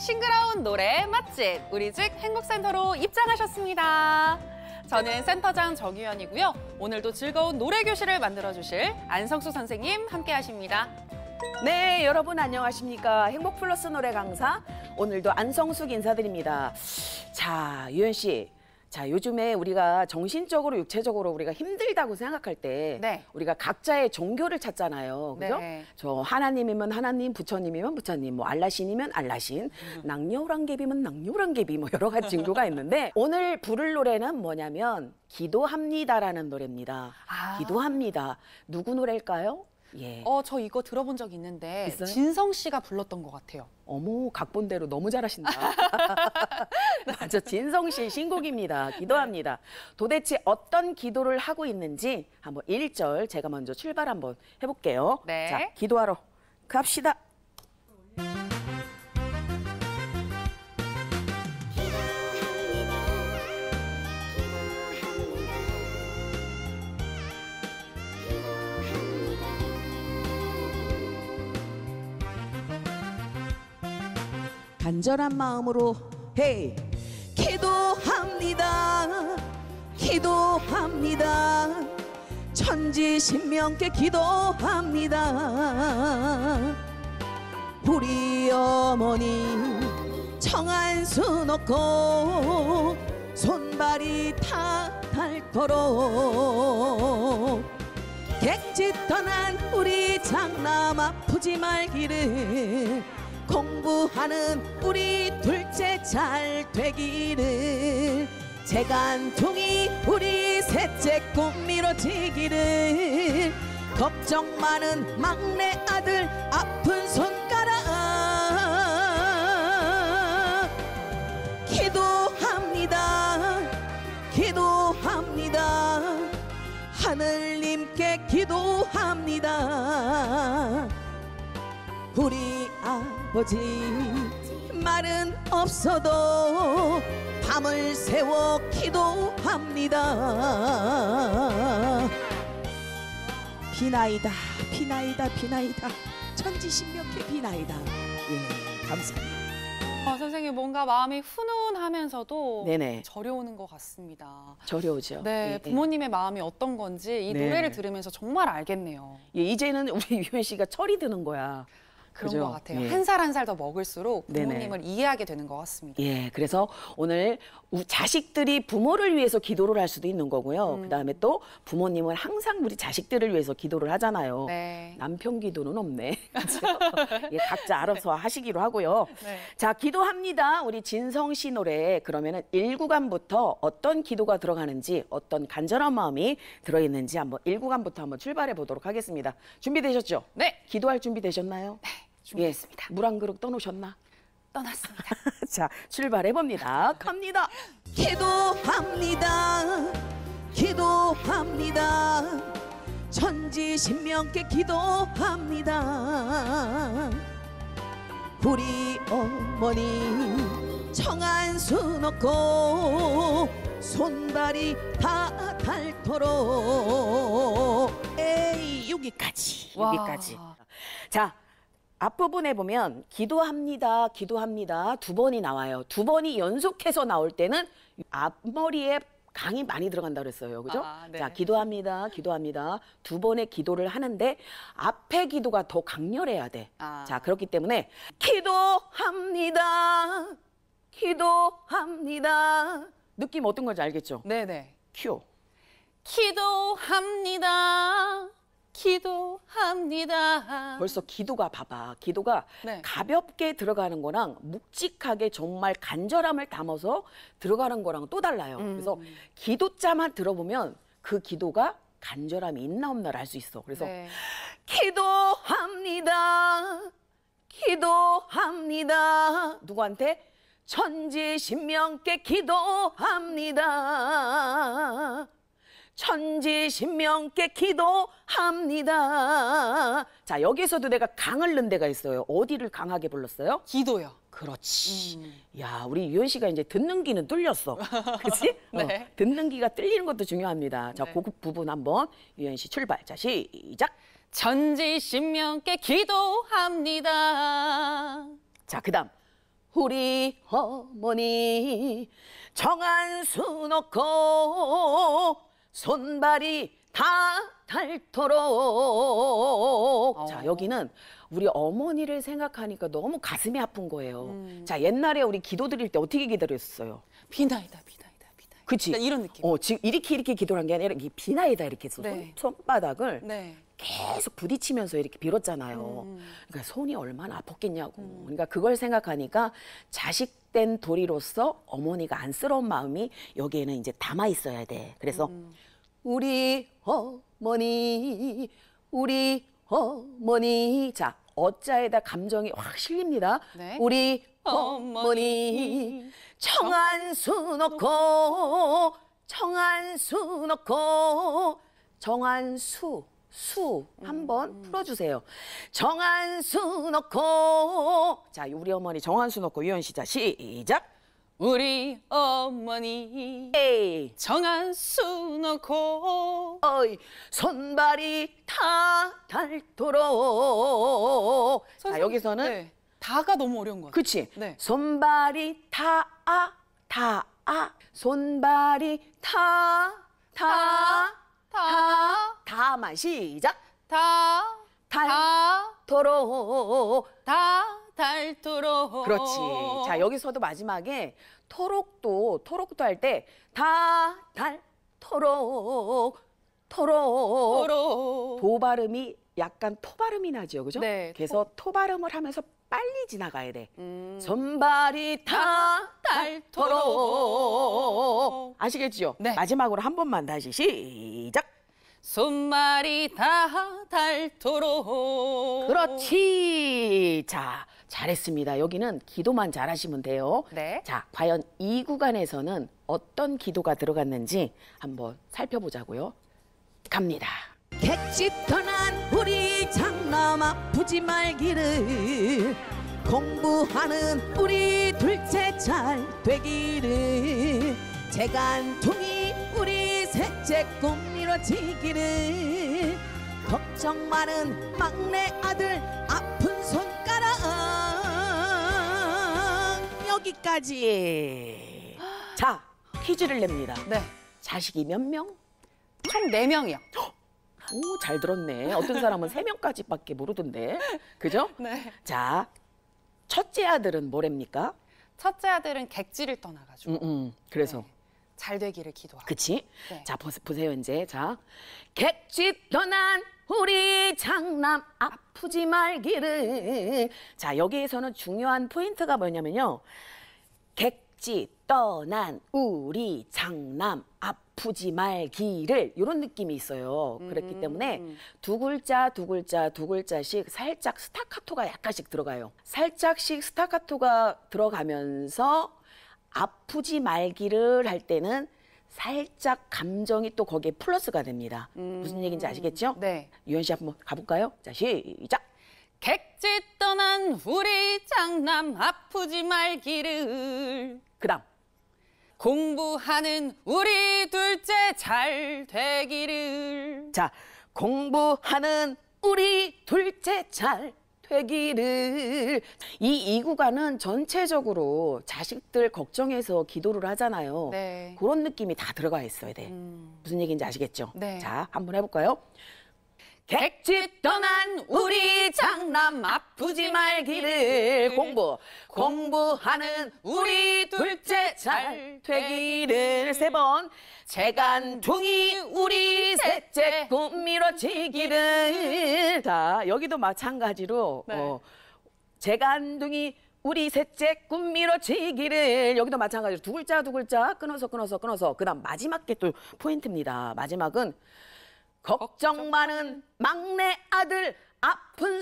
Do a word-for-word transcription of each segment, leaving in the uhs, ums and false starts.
싱그러운 노래 맛집 우리 집 행복센터로 입장하셨습니다. 저는 센터장 정유연이고요. 오늘도 즐거운 노래 교실을 만들어주실 안성수 선생님 함께 하십니다. 네, 여러분 안녕하십니까. 행복플러스 노래 강사 오늘도 안성숙 인사드립니다. 자, 유연 씨. 자, 요즘에 우리가 정신적으로 육체적으로 우리가 힘들다고 생각할 때 네. 우리가 각자의 종교를 찾잖아요. 그죠? 네. 저 하나님이면 하나님, 부처님이면 부처님, 뭐 알라신이면 알라신, 음. 낭녀우랑개비면 낭녀우랑개비 뭐 여러 가지 종교가 있는데 오늘 부를 노래는 뭐냐면 기도합니다라는 노래입니다. 아. 기도합니다. 누구 노래일까요? 예. 어, 저 이거 들어본 적 있는데 있어요? 진성 씨가 불렀던 것 같아요. 어머, 각본대로 너무 잘하신다. 맞아, 진성 씨의 신곡입니다. 기도합니다. 도대체 어떤 기도를 하고 있는지 한번 일 절 제가 먼저 출발 한번 해볼게요. 네. 자, 기도하러 갑시다. 간절한 마음으로 헤이 기도합니다. 기도합니다. 천지신명께 기도합니다. 우리 어머니 청안수 놓고 손발이 다 닳도록 객지 떠난 우리 장남 아프지 말기를 공부하는 우리 둘째 잘 되기를 재간통이 우리 셋째 꿈 이뤄지기를 걱정 많은 막내 아들 아픈 손가락 기도합니다. 기도합니다. 하늘님께 기도합니다. 우리 아버지 말은 없어도 밤을 새워 기도합니다. 비나이다 비나이다 비나이다 천지신명께 비나이다. 예, 감사합니다. 어, 선생님 뭔가 마음이 훈훈하면서도 네네. 저려오는 것 같습니다. 저려오죠. 네, 예, 부모님의 예. 마음이 어떤 건지 이 네. 노래를 들으면서 정말 알겠네요. 예, 이제는 우리 유연 씨가 철이 드는 거야. 그런 그죠? 것 같아요. 예. 한 살 한 살 더 먹을수록 부모님을 네네. 이해하게 되는 것 같습니다. 예, 그래서 오늘 자식들이 부모를 위해서 기도를 할 수도 있는 거고요. 음. 그다음에 또 부모님은 항상 우리 자식들을 위해서 기도를 하잖아요. 네. 남편 기도는 없네. 그렇죠? 예, 각자 알아서 하시기로 하고요. 네. 자, 기도합니다. 우리 진성 씨 노래 그러면은 일 구간부터 어떤 기도가 들어가는지 어떤 간절한 마음이 들어있는지 한번 일 구간부터 한번 출발해 보도록 하겠습니다. 준비되셨죠? 네. 기도할 준비 되셨나요? 네. 준비했습니다. 예, 물 한 그릇 떠놓으셨나? 떠났습니다. 자, 출발해봅니다. 갑니다. 기도합니다. 기도합니다. 천지신명께 기도합니다. 우리 어머니 청안수 놓고 손발이 다 닳도록 에이, 여기까지, 와. 여기까지. 자, 앞부분에 보면 기도합니다, 기도합니다 두 번이 나와요. 두 번이 연속해서 나올 때는 앞머리에 강이 많이 들어간다 그랬어요. 그죠? 아, 네. 자, 기도합니다, 기도합니다. 두 번의 기도를 하는데 앞에 기도가 더 강렬해야 돼. 아. 자, 그렇기 때문에 기도합니다, 기도합니다. 느낌 어떤 건지 알겠죠? 네네. 큐. 기도합니다. 기도합니다. 벌써 기도가 봐봐. 기도가 네. 가볍게 들어가는 거랑 묵직하게 정말 간절함을 담아서 들어가는 거랑 또 달라요. 음. 그래서 기도자만 들어보면 그 기도가 간절함이 있나 없나를 알 수 있어. 그래서 네. 기도합니다. 기도합니다. 누구한테? 천지신명께 기도합니다. 천지신명께 기도합니다. 자, 여기서도 내가 강을 넣은 데가 있어요. 어디를 강하게 불렀어요? 기도요. 그렇지. 음. 야, 우리 유연 씨가 이제 듣는 귀는 뚫렸어. 그렇지? 네. 어, 듣는 귀가 뚫리는 것도 중요합니다. 자, 네. 그 부분 한번 유연 씨 출발. 자, 시작. 천지신명께 기도합니다. 자, 그다음 우리 어머니 정한수 놓고 손발이 다 닳도록. 어. 자, 여기는 우리 어머니를 생각하니까 너무 가슴이 아픈 거예요. 음. 자, 옛날에 우리 기도 드릴 때 어떻게 기다렸어요? 비나이다, 비나이다, 비나이다. 그치? 그러니까 이런 느낌. 어, 지금 이렇게 이렇게 기도한 게 아니라 이게 비나이다 이렇게 해서 네. 손, 손바닥을 네. 계속 부딪히면서 이렇게 빌었잖아요. 음. 그러니까 손이 얼마나 아팠겠냐고. 그러니까 그걸 생각하니까 자식된 도리로서 어머니가 안쓰러운 마음이 여기에는 이제 담아 있어야 돼. 그래서 음. 우리 어머니, 우리 어머니. 자, 어자에다 감정이 확 실립니다. 네. 우리 어머니. 어머니 정한수 놓고 정한수 놓고 정한수 수 한번 풀어주세요. 정한수 놓고. 자, 우리 어머니 정한수 놓고 유연 시작 시작. 우리 어머니 에이 정한수 놓고 어이 손발이 다 닳도록. 자, 선생님, 여기서는 네. 다가 너무 어려운 것 같아요. 그치? 네. 손발이 다, 아, 다, 아. 손발이 다, 다, 다, 다만 시작. 다, 다, 닳도록. 다, 닳도록. 그렇지. 자, 여기서도 마지막에 토록도, 토록도 할 때 다, 달, 토록, 토록. 도로. 도 발음이 약간 토 발음이 나죠, 그죠? 네, 그래서 토 발음을 하면서 빨리 지나가야 돼. 음. 손발이 다 닳도록. 닳도록. 아시겠죠? 네. 마지막으로 한 번만 다시 시작. 손말이 다 닳도록. 그렇지. 자, 잘했습니다. 여기는 기도만 잘하시면 돼요. 네. 자, 과연 이 구간에서는 어떤 기도가 들어갔는지 한번 살펴보자고요. 갑니다. 객집 떠난 우리 장남 아프지 말기를, 공부하는 우리 둘째 잘 되기를, 재간둥이 우리 셋째 꿈 이뤄지기를, 걱정 많은 막내 아들 아픈 손가락. 여기까지. 자, 퀴즈를 냅니다. 네. 자식이 몇 명? 총 네 명이요. 오, 잘 들었네. 어떤 사람은 세 명까지밖에 모르던데. 그죠? 네. 자, 첫째 아들은 뭐랍니까? 첫째 아들은 객지를 떠나가지고 음, 음. 그래서 네. 잘 되기를 기도하고. 그치? 네. 자, 보세, 보세요, 이제. 자, 객집 떠난 우리 장남 아프지 말기를. 자, 여기에서는 중요한 포인트가 뭐냐면요. 객집 떠난 우리 장남 아프지 말기를, 이런 느낌이 있어요. 그렇기 음. 때문에 두 글자, 두 글자, 두 글자씩 살짝 스타카토가 약간씩 들어가요. 살짝씩 스타카토가 들어가면서 아프지 말기를 할 때는 살짝 감정이 또 거기에 플러스가 됩니다. 음. 무슨 얘기인지 아시겠죠? 네. 유연 씨 한번 가볼까요? 자, 시작. 객지 떠난 우리 장남 아프지 말기를, 그 다음. 공부하는 우리 둘째 잘 되기를. 자, 공부하는 우리 둘째 잘 되기를. 이, 이 구간은 전체적으로 자식들 걱정해서 기도를 하잖아요. 네. 그런 느낌이 다 들어가 있어야 돼. 음. 무슨 얘기인지 아시겠죠? 네. 자, 한번 해볼까요? 객집 떠난 우리 장남 아프지 말기를, 공부 공부하는 우리 둘째 잘 되기를. 세 번. 재간둥이 우리 셋째 꿈 이뤄지기를. 자, 여기도 마찬가지로 네. 어, 재간둥이 우리 셋째 꿈 이뤄지기를. 여기도 마찬가지로 두 글자 두 글자 끊어서 끊어서 끊어서. 그다음 마지막 게 또 포인트입니다. 마지막은 걱정 많은 막내 아들 아픈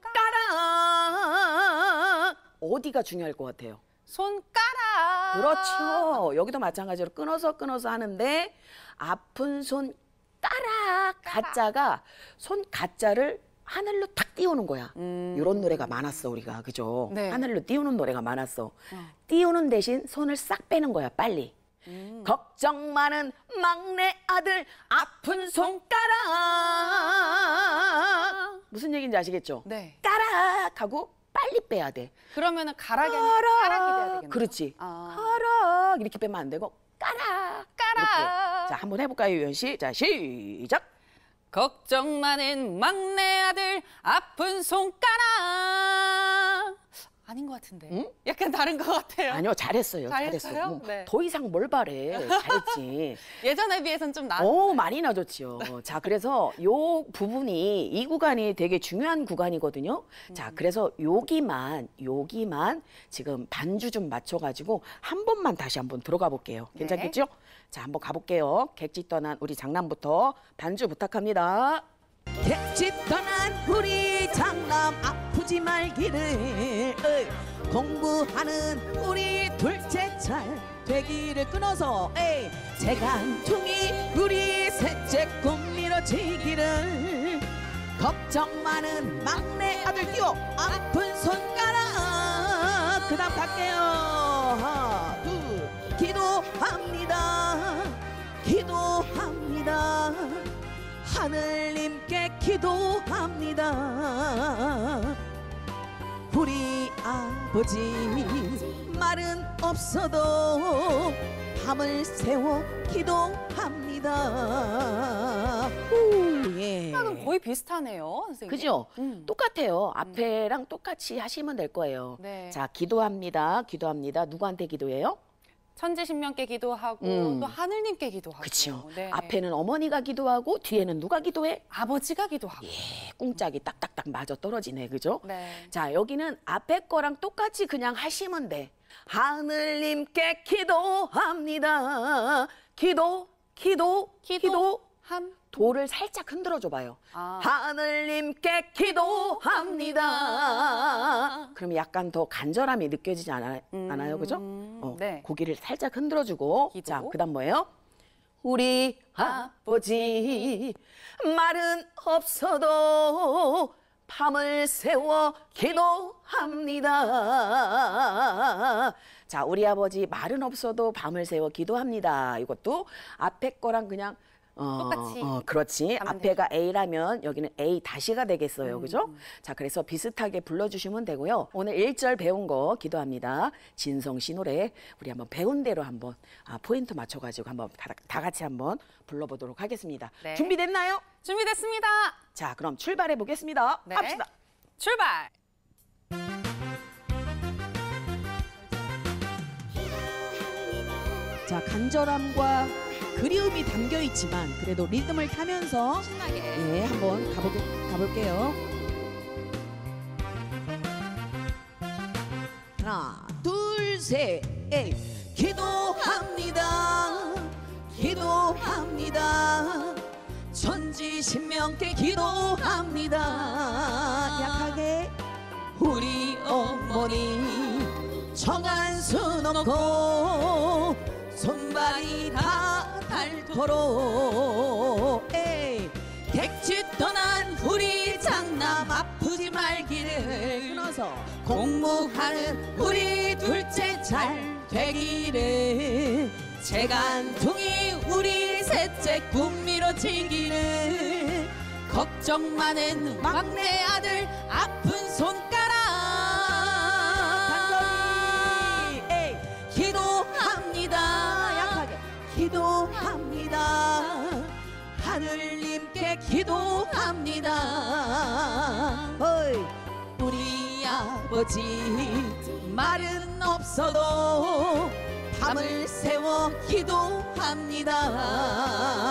손가락. 어디가 중요할 것 같아요? 손가락. 그렇죠. 여기도 마찬가지로 끊어서 끊어서 하는데 아픈 손가락. 가짜가 손 가짜를 하늘로 탁 띄우는 거야. 음. 이런 노래가 많았어, 우리가. 그죠? 네. 하늘로 띄우는 노래가 많았어. 어. 띄우는 대신 손을 싹 빼는 거야, 빨리. 음. 걱정 많은 막내 아들 아픈 손가락. 무슨 얘기인지 아시겠죠? 네. 까락 하고 빨리 빼야 돼. 그러면은 가락이 아니라 까락이 돼야 되겠네요. 그렇지. 아. 가락 이렇게 빼면 안 되고 까락. 까락. 이렇게. 자, 한번 해볼까요, 유연 씨? 자, 시작. 걱정 많은 막내 아들 아픈 손가락. 아닌 것 같은데. 응? 약간 다른 것 같아요. 아니요, 잘했어요. 잘했어요? 잘했어요. 뭐, 네. 더 이상 뭘 바래. 잘했지. 예전에 비해서는 좀 나았. 오, 많이 나아졌죠. 자, 그래서 요 부분이 이 구간이 되게 중요한 구간이거든요. 자, 그래서 여기만 여기만 지금 반주 좀 맞춰가지고 한 번만 다시 한번 들어가 볼게요. 괜찮겠죠? 자, 한번 가볼게요. 객지 떠난 우리 장남부터 반주 부탁합니다. 객집 떠난 우리 장남 아프지 말기를 어이, 공부하는 우리 둘째 잘 되기를 끊어서 에이, 재간둥이 우리 셋째 꿈 미뤄지기를 걱정 많은 막내 아들 끼워 아픈 손가락 그 다음 갈게요. 하나 둘 기도합니다 기도합니다 하늘님께 기도합니다. 우리 아버지 말은 없어도 밤을 새워 기도합니다. 오, 예. 하나는 거의 비슷하네요, 선생님. 그죠? 음. 똑같아요. 앞에랑 똑같이 하시면 될 거예요. 네. 자, 기도합니다. 기도합니다. 누구한테 기도해요? 천지신명께 기도하고 음. 또 하늘님께 기도하고. 그렇죠. 네. 앞에는 어머니가 기도하고 뒤에는 누가 기도해? 아버지가 기도하고. 예, 꽁짝이 딱딱딱 맞아 떨어지네. 그죠? 네. 자, 여기는 앞에 거랑 똑같이 그냥 하시면 돼. 하늘님께 기도합니다. 기도, 기도, 기도. 함. 도를 살짝 흔들어 줘봐요. 아. 하늘님께 기도합니다. 그럼 약간 더 간절함이 느껴지지 않아, 음, 않아요? 그죠? 어, 네. 고기를 살짝 흔들어 주고. 기도. 자, 그 다음 뭐예요? 우리 아버지 말은 없어도 밤을 새워 기도합니다. 자, 우리 아버지 말은 없어도 밤을 새워 기도합니다. 이것도 앞에 거랑 그냥 어, 똑같이 어, 그렇지. 하면 앞에가 A라면 여기는 A 다시가 되겠어요. 음. 그죠? 자, 그래서 비슷하게 불러주시면 되고요. 오늘 일 절 배운 거 기도합니다. 진성 씨 노래 우리 한번 배운 대로 한번 아, 포인트 맞춰가지고 한번 다, 다 같이 한번 불러보도록 하겠습니다. 네. 준비됐나요? 준비됐습니다. 자, 그럼 출발해 보겠습니다. 네. 합시다. 출발. 자, 간절함과 그리움이 담겨 있지만 그래도 리듬을 타면서 신나게. 예, 한번 가보게, 가볼게요. 하나, 둘, 셋, 에이. 기도합니다. 기도합니다. 천지신명께 기도합니다. 약하게 우리 어머니 정한수 놓고 손발이 다 닳도록 에이. 객집 떠난 우리 장남 아프지 말기를 끊어서 공무하는 우리 둘째 잘 되기를 재간둥이 우리 셋째 꿈 미뤄지기를 걱정 많은 막내 아들 아픈 손가락 간절히 에이. 기도합니다. 약하게 기도합니다. 하늘님께 기도합니다. 어이. 우리 아버지 말은 없어도 밤을 새워 기도합니다.